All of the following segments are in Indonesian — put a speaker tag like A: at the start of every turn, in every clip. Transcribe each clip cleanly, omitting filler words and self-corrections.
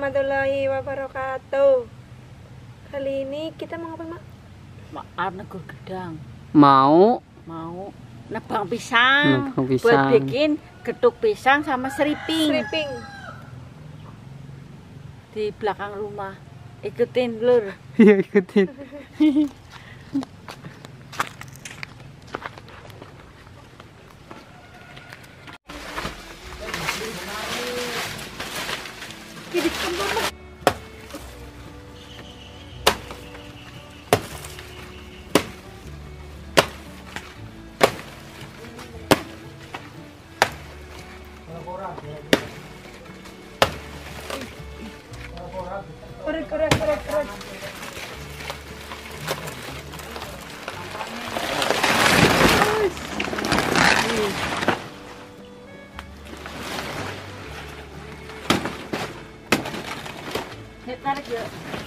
A: warahmatullahi wabarakatuh. Kali ini kita mau apa, Mak?
B: Makan negor gedang.
C: Mau
B: Nebang pisang.
C: Nebang
B: Buat
C: pisang.
B: bikin getuk pisang sama seriping.
A: Seriping.
B: Di belakang rumah. Ikutin, Lur.
C: Iya, ikutin.
A: Korek.
B: Tarik ya.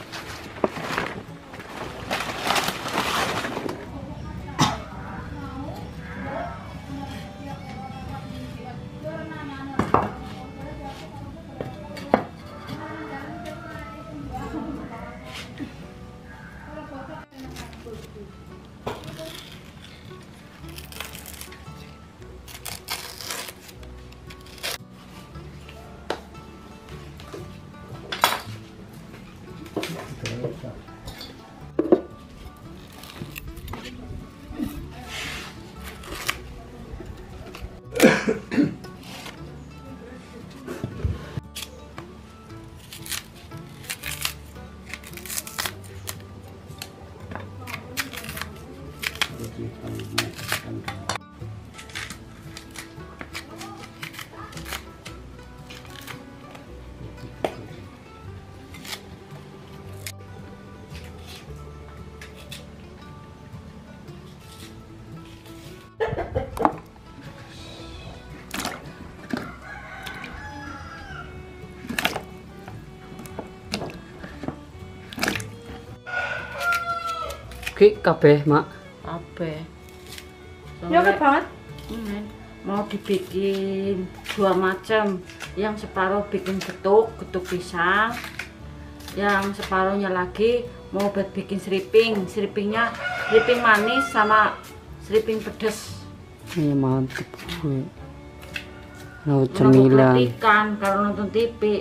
C: Ki kabeh, Mak.
B: Apa?
A: Ya oke banget.
B: Mau dibikin dua macam. Yang separuh bikin getuk pisang. Yang separuhnya lagi mau buat bikin seriping. Seripingnya seriping manis sama seriping pedas.
C: Iya, mantep gue. Nah,
B: Menunggu
C: cemilan.
B: kritikan kalau nonton TV.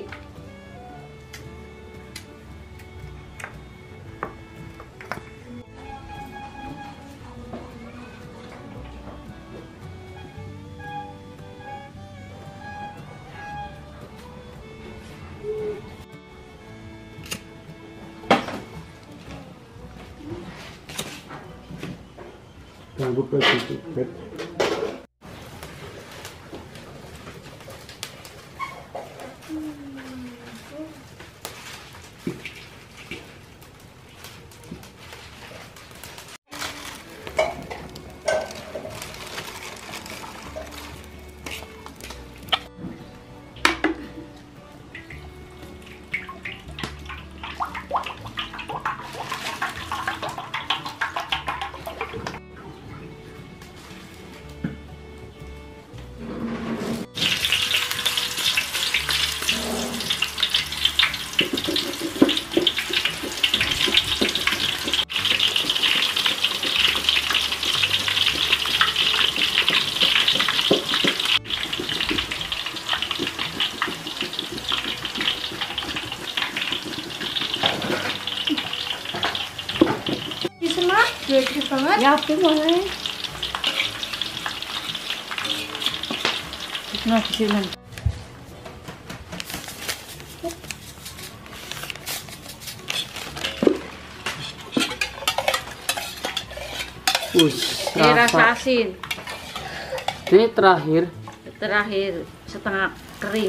D: Buka tutup bed.
A: Gede banget.
B: Ya, oke boleh. Nah, di sini. Rasa asin.
C: Ini terakhir.
B: Terakhir setengah kering.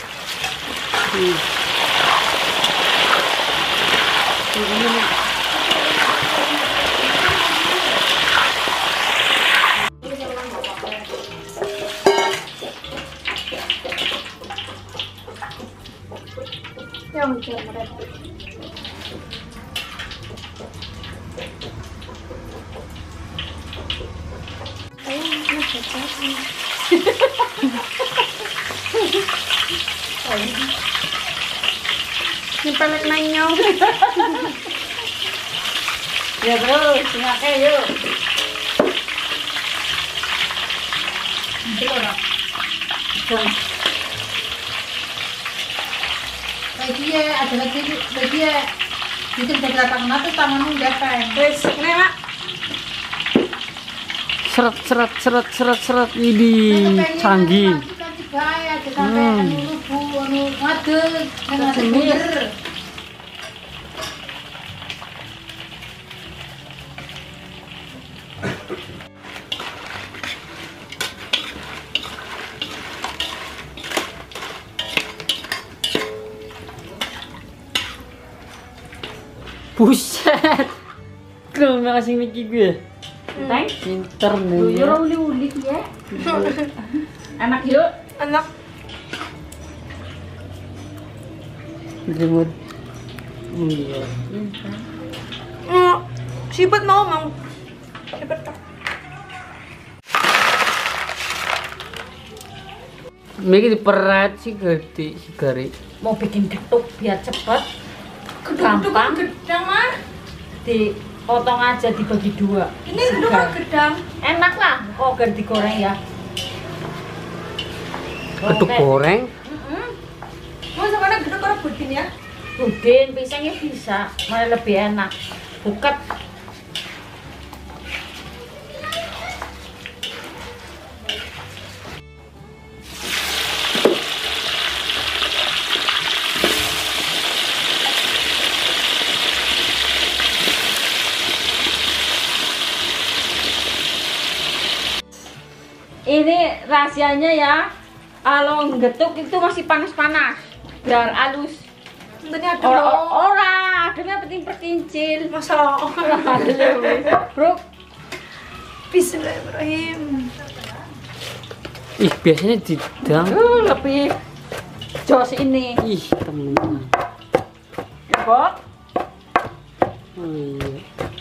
B: Ini
A: Yang jemret. Nyempelek nanya.
B: Ya terus, ngake yuk. Itu ora.
E: Lagi ya, ada lagi ya. Bikin dari lapangan itu tanganmu gampang.
A: Wis, nek Mak.
C: Seret. Ini canggih. Buset. Kau masih mikir gue.
B: Thanks.
C: Pinter
B: Yo
C: nih.
B: uli-uli ya. Enak yuk.
A: Anak
C: Jemut. Iya.
A: sipet mau. Sipet.
C: Miki diperet sih gede si gari.
B: Mau bikin getuk biar cepet. Gampang.
A: Gedang mah.
B: Dipotong aja dibagi dua.
A: Ini gedang gedang.
B: Enak lah. Oh, ganti digoreng ya.
C: Geduk
B: Oke.
C: goreng.
A: Mau sampean gedang ora budin ya?
B: Budin, pisangnya bisa, malah lebih enak. Buket. Ini rahasianya ya. Kalau getuk itu masih panas-panas, biar halus.
A: Tentunya ada
B: Ora, adanya petin-pertincil.
A: masalah.
B: Bro,
A: Bismillahirrahmanirrahim.
C: Ih, biasanya didang.
B: lebih jos ini.
C: Ih, temen.
B: Kok?
C: Oh iya.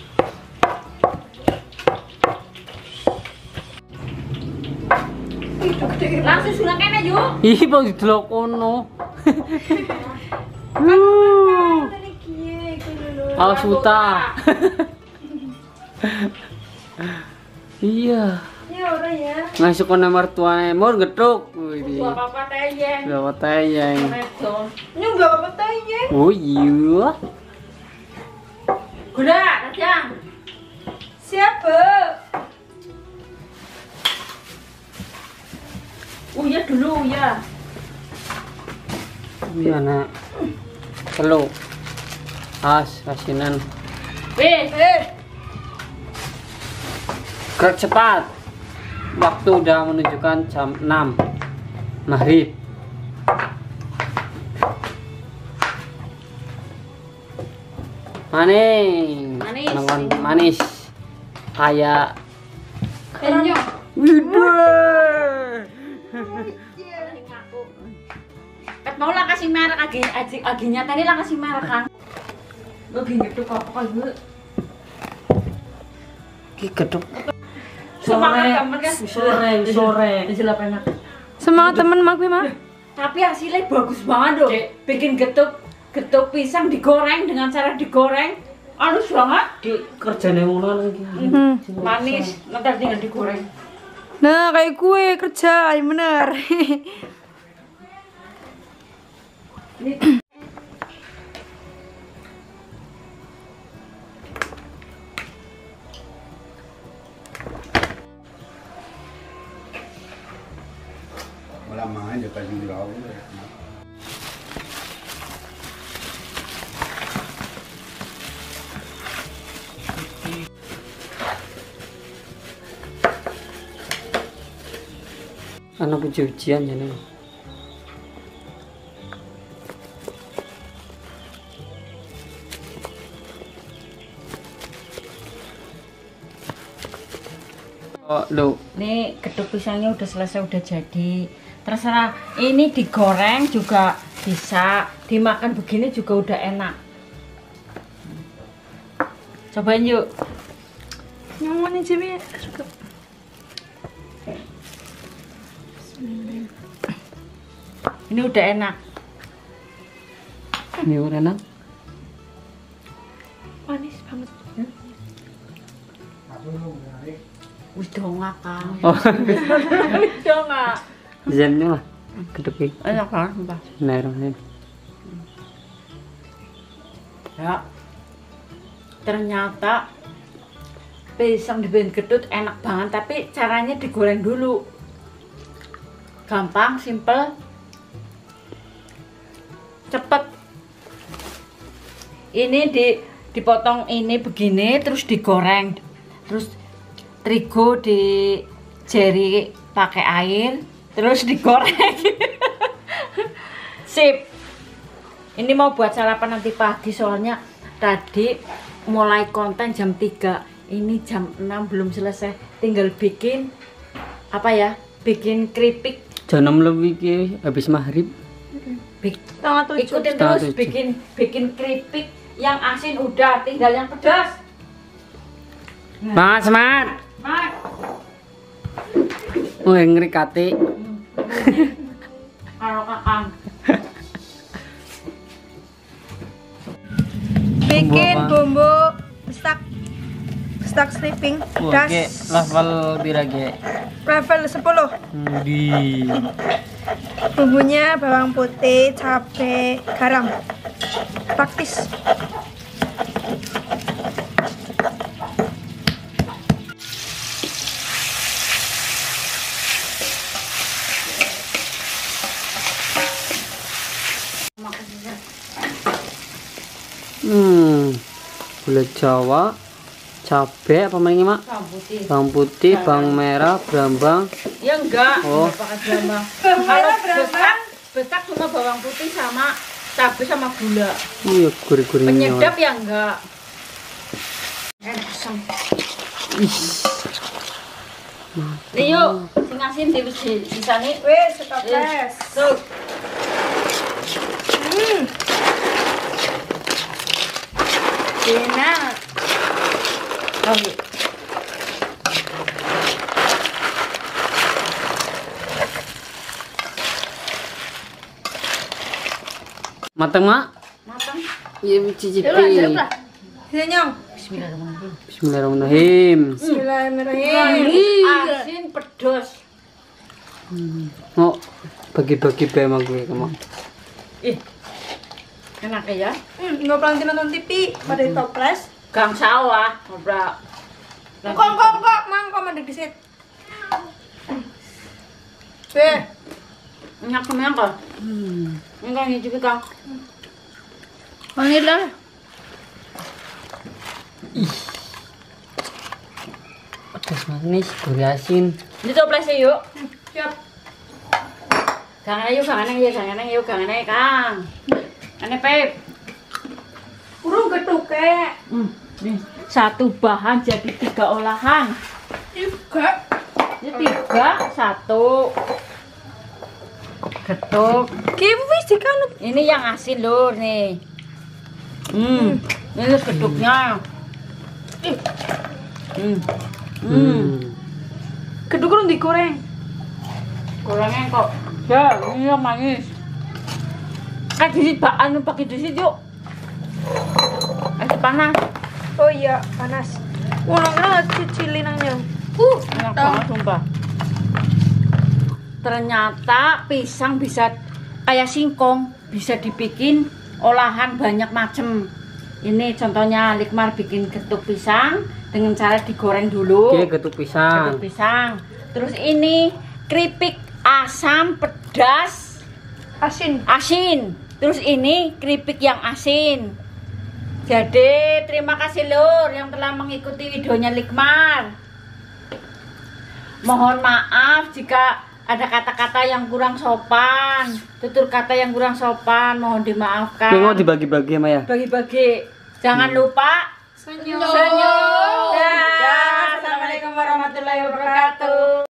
B: Langsung sunat kene yuk.
C: Ih, mau didelok kono.
A: Tadi kiye iki lho.
C: Awas utah. Iya.
A: Ya ora ya.
C: Ngasih kono mertuane mur geduk. Wih.
B: Gua apa teye.
C: Berapa tayang?
B: Redon.
A: Ini enggak apa-apa tanya.
C: Oh iya.
B: Gula, aja.
A: Siapa?
B: Uya dulu ya.
C: Iya nak. Teluk. Asinan.
B: Wes.
C: Gerak cepat. Waktu udah menunjukkan jam 6 maghrib. Manis.
B: Manis.
C: Nongon manis. Kayak
B: Kenyang.
C: Widih.
B: Kat mau lah kasih merek aginya tadi lah kasih merek kan. Lo gini tuh apa kan gue.
C: Ki geduk.
B: Sore. Jelas enak.
A: Semangat temen mak gue mah.
B: Tapi hasilnya bagus banget dong. Bikin getuk pisang digoreng dengan cara digoreng. Halus banget.
C: Ki kerjane ngono lagi.
B: Manis. Nanti tinggal digoreng.
A: Nah, kayak gue kerja, yang bener.
D: Malah main ya tadi di laut.
C: Anak ujian ya nih. Oh, lu.
B: Nih geduk pisangnya udah selesai, udah jadi. Terserah, ini digoreng juga bisa, dimakan begini juga udah enak. Cobain yuk.
A: Nyaman aja bi. Suka.
B: Ini udah enak.
C: Ini ora enak.
A: Manis banget.
B: Wis dongak Kang.
C: Oh,
B: Wis dongak.
C: zennya lah. Geduk iki.
B: Enak banget sumpah.
C: Bismillahirrahmanirrahim.
B: Ya. Ternyata pisang dibikin gedut enak banget, tapi caranya digoreng dulu. Gampang, simple, cepet. Ini dipotong ini begini, terus digoreng, terus terigu dijeri pakai air, terus digoreng. Sip. Ini mau buat sarapan nanti pagi, soalnya tadi mulai konten jam 3, ini jam 6 belum selesai, tinggal bikin apa ya, bikin keripik.
C: Jam 6 lebih iki habis maghrib.
A: Setengah 7.
B: Ikutin
C: Setengah
B: terus
C: 7.
B: bikin keripik. Yang asin udah, tinggal yang pedas.
C: Mas, Mat.
B: Mat,
C: Oh, ngrikati.
B: kalau Kakang
A: Bikin
C: Bumbu
A: bumbu bestak stripping das
C: Oke, level birage.
A: level 10.
C: Di
A: Bumbunya bawang putih, cabai, garam. Praktis.
C: gula Jawa, cabai apa namanya, Mak?
B: bawang putih.
C: Bawang putih, bawang merah, brambang.
B: Ya enggak,
C: Oh.
B: enggak pakai brambang. Kalau besar cuma bawang putih sama cabai sama gula.
C: Iya, gurih-gurihnya.
B: Penyedap ya enggak. Enak sang. Nih yuk, sing asin di sisa nih.
A: Wes, stoples.
B: Tuh.
A: Enak.
B: Oh, iya.
C: Mateng, Mak?
B: Matang.
C: Iya, mencicipi.
A: Sini nyong.
B: Bismillahirrahmanirrahim.
C: Bismillahirrahmanirrahim.
A: Bismillahirrahmanirrahim.
B: Asin pedas.
C: Oh, bagi-bagi bae sama gue, kamu.
B: Ih. Enak ya.
A: Nggak pelantin nonton TV pada toples.
B: Gang sawah, ora.
A: Kok, mang kok mandek disit. Beh,
B: Nyak kemen kok. Enggak ngicipi Kang.
A: vanilla.
C: Pedas manis, gurih asin.
B: Ini toples yuk.
A: Siap.
B: Gangan yuk, Kang. Ane Pep.
A: Urung getuke.
B: Nih, satu bahan jadi 3 olahan.
A: Juga.
B: Ini 3, 1. Getuk.
A: Kiwi sih kan.
B: Ini yang asin lur nih. Ini geduknya.
A: Geduk urung digoreng.
B: Gorengnya kok. Ya, ini yang manis. Kan disit bahan pakai disit yuk. Panas.
A: Oh iya, panas. Ulang cicilin nanya.
B: Enak banget sumpah. Ternyata pisang bisa kayak singkong, bisa dibikin olahan banyak macem. Ini contohnya Likmar bikin getuk pisang dengan cara digoreng dulu.
C: Oke, getuk pisang.
B: Getuk pisang. Terus ini keripik asam, pedas, asin. Terus ini keripik yang asin. Jadi terima kasih lur yang telah mengikuti videonya Likmar. Mohon maaf jika ada kata-kata yang kurang sopan, tutur kata yang kurang sopan, mohon dimaafkan.
C: Ini mau dibagi-bagi sama ya?
B: Bagi-bagi. Jangan lupa
A: Senyum.
B: senyum. Dah. Assalamualaikum warahmatullahi wabarakatuh.